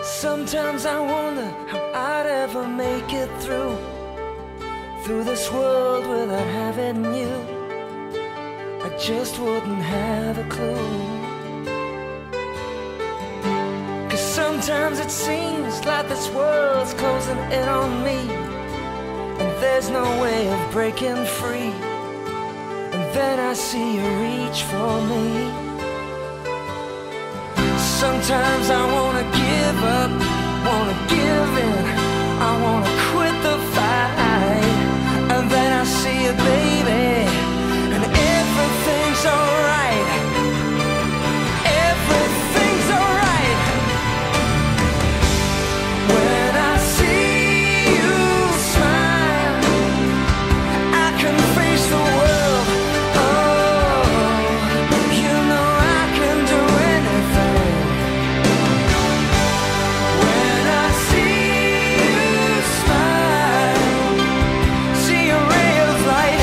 Sometimes I wonder how I'd ever make it through this world without having you. I just wouldn't have a clue. 'Cause sometimes it seems like this world's closing in on me, and there's no way of breaking free. And then I see you reach for me. Sometimes I wanna give up, wanna give in, I wanna quit the fight. And then I see you, baby, and everything's alright. Everything's alright. When I see you smile, I can face the world. Oh, you know I can do anything. When I see you smile, see a ray of light.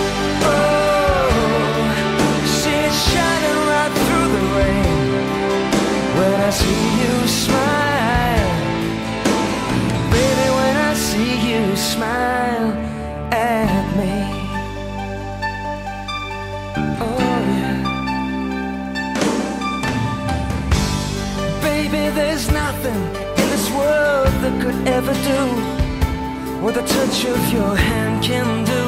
Oh, see it shining right through the rain. When I see you smile, baby, when I see you smile at me. Oh yeah. Baby, there's nothing in this world that could ever do what the touch of your hand can do.